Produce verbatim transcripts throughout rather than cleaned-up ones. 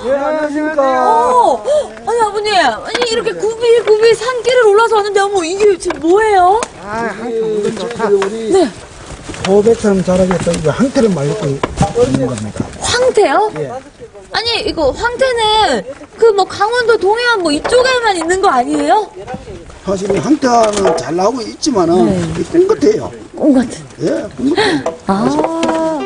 예, 안녕하십니까. 어, 아니 아버님, 아니 이렇게 구비구비 산길을 올라서 왔는데 어머 이게 지금 뭐예요? 아, 항상 좋다. 우리 네. 호백처럼 자라겠다. 이거 항태를 말고 있는 겁니다. 황태요? 예. 아니 이거 황태는 그 뭐 강원도 동해안 뭐 이쪽에만 있는 거 아니에요? 사실 이 항태는 잘 나오고 있지만은 네. 뻥끗해요. 온 같은. 예, 뻥끗해요. 아.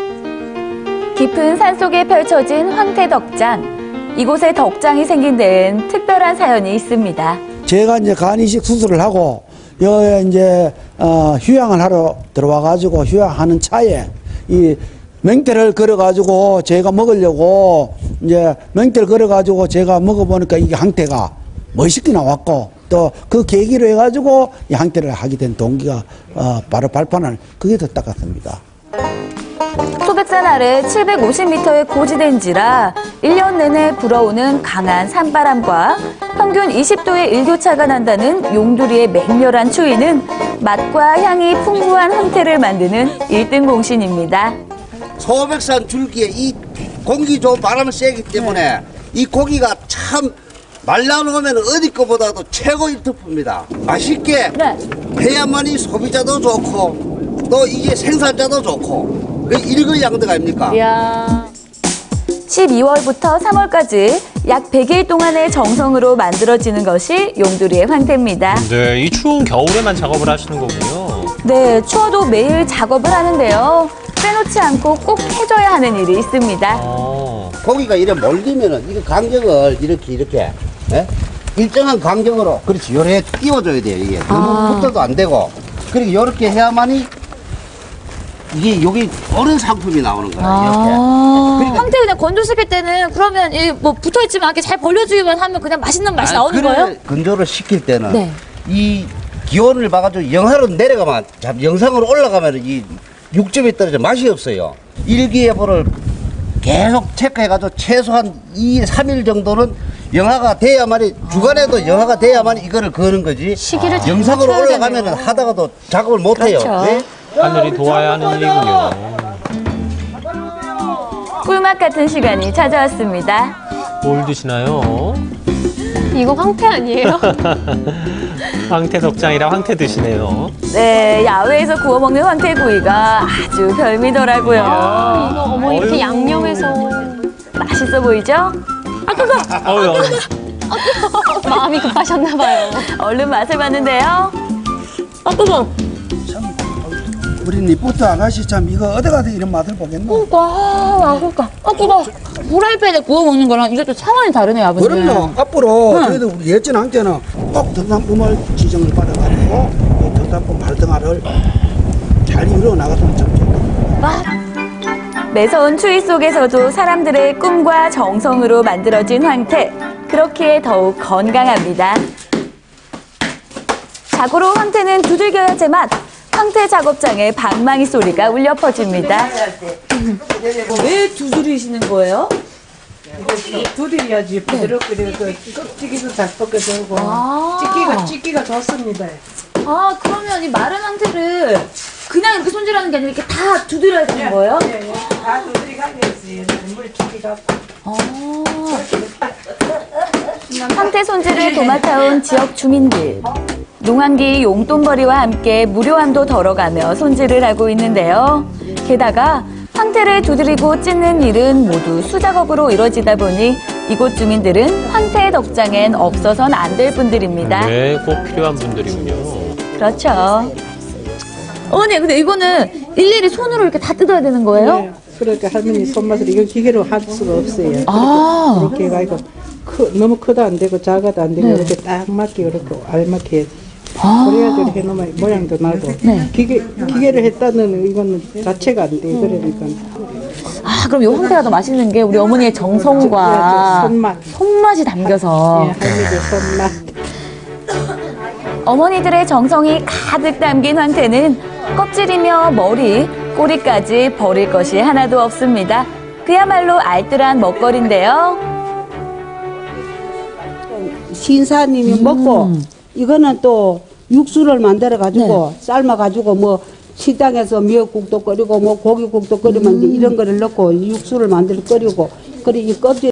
깊은 산속에 펼쳐진 황태 덕장. 이곳에 덕장이 생긴 데엔 특별한 사연이 있습니다. 제가 이제 간이식 수술을 하고 여기 이제 어, 휴양을 하러 들어와 가지고 휴양하는 차에 이 맹태를 걸어 가지고 제가 먹으려고 이제 맹태를 걸어 가지고 제가 먹어 보니까 이게 항태가 멋있게 나왔고 또 그 계기로 해 가지고 이 항태를 하게 된 동기가 어, 바로 발판을 그게 됐다 같습니다. 소백산 아래 칠백오십 미터의 고지대인지라 일 년 내내 불어오는 강한 산바람과 평균 이십 도의 일교차가 난다는 용두리의 맹렬한 추위는 맛과 향이 풍부한 황태를 만드는 일 등 공신입니다. 소백산 줄기에 이 공기 좋은 바람을 쐬기 때문에 이 고기가 참 말라놓으면 어디 거보다도 최고의 특품입니다. 맛있게 네. 해야만이 소비자도 좋고 또 이게 생산자도 좋고 그 일거양득 아닙니까? 이야. 십이월부터 삼월까지 약 백 일 동안의 정성으로 만들어지는 것이 용두리의 황태입니다. 네, 이 추운 겨울에만 작업을 하시는 거군요. 네, 추워도 매일 작업을 하는데요. 빼놓지 않고 꼭 해줘야 하는 일이 있습니다. 어. 고기가 이래 몰리면은 이거 간격을 이렇게 이렇게 예? 일정한 간격으로 그렇지 요래 띄워줘야 돼요. 이게 너무 아. 붙어도 안 되고 그리고 이렇게 해야만이 이게 여기 옳은 상품이 나오는 거예요. 아. 이렇게. 황태 그냥 건조시킬 때는 그러면 이 뭐 붙어있지만 이렇게 잘 벌려주기만 하면 그냥 맛있는 맛이 나오는 그래, 거예요? 건조를 시킬 때는 네. 이 기온을 봐가지고 영하로 내려가면 잠 영상으로 올라가면 이 육점이 떨어져 맛이 없어요. 일기예보를 계속 체크해가지고 최소한 이, 삼 일 정도는 영하가 돼야만이 주간에도 영하가 돼야만 이거를 거는 거지. 시기를 잘 영상으로 맞춰야 올라가면 되네요. 하다가도 작업을 못해요. 그렇죠. 네? 하늘이 도와야 하는 일이군요. 꿀맛 같은 시간이 찾아왔습니다. 뭘 드시나요? 이거 황태 아니에요? 황태 덕장이라 황태 드시네요. 네, 야외에서 구워 먹는 황태구이가 아주 별미더라고요. 이거 어머 이렇게 어휴. 양념해서 맛있어 보이죠? 아 그거 어우, 어우. 마음이 급하셨나 봐요. 얼른 맛을 봤는데요. 아 그거 우리 니부터 아가씨 참 이거 어디 가서 이런 맛을 보겠노? 그러니까 아 그러니까 아 그거 후라이팬에 구워 먹는 거랑 이게 또 차원이 다르네요 아버님. 그럼요. 앞으로 응. 저희도 우리 예전 항태는 꼭特産품을 지정을 받아가지고 이 특산품 활성화를 잘 이루어 나갔으면 좋겠다. 매서운 추위 속에서도 사람들의 꿈과 정성으로 만들어진 황태. 그렇기에 더욱 건강합니다. 자고로 황태는 두들겨야 제맛. 황태 작업장에 방망이 소리가 울려 퍼집니다. 왜 두드리시는 거예요? 두드려야지 부드럽게 그 껍질기도 잘 벗겨지고 아. 찢기가 찢기가 좋습니다. 아 그러면 이 마른 황태를 그냥 이렇게 손질하는 게 아니라 이렇게 다 두드려야 되는 거예요? 네, 네. 다 두드리가게 했어요. 물 찢기가. 아. 황태 손질을 도맡아온 지역 주민들. 농한기 용돈벌이와 함께 무료함도 덜어가며 손질을 하고 있는데요. 게다가 황태를 두드리고 찢는 일은 모두 수작업으로 이뤄지다 보니 이곳 주민들은 황태 덕장엔 없어선 안 될 분들입니다. 네, 꼭 필요한 분들이군요. 그렇죠. 어머니 근데 이거는 일일이 손으로 이렇게 다 뜯어야 되는 거예요? 네. 그렇게 할머니 손맛을 이거 기계로 할 수가 없어요. 아. 그렇게 해가지고 크, 너무 크도 안 되고 작아도 안 되고 네. 이렇게 딱 맞게 이렇게 알맞게 해야지. 아. 그래야지 해놓으면 모양도 나고 네. 기계 기계를 했다는 이거는 자체가 안 돼. 그러니까 아 그럼 요 황태가 더 맛있는 게 우리 어머니의 정성과 손맛. 손맛이 담겨서. 예, 할머니 손맛. 어머니들의 정성이 가득 담긴 황태는 껍질이며 머리, 꼬리까지 버릴 것이 하나도 없습니다. 그야말로 알뜰한 먹거리인데요. 신사님이 음. 먹고 이거는 또 육수를 만들어 가지고 삶아 가지고 뭐 식당에서 미역국도 끓이고 뭐 고기국도 끓이면 이제 이런 거를 넣고 육수를 만들어 끓이고 그리고 이 껍질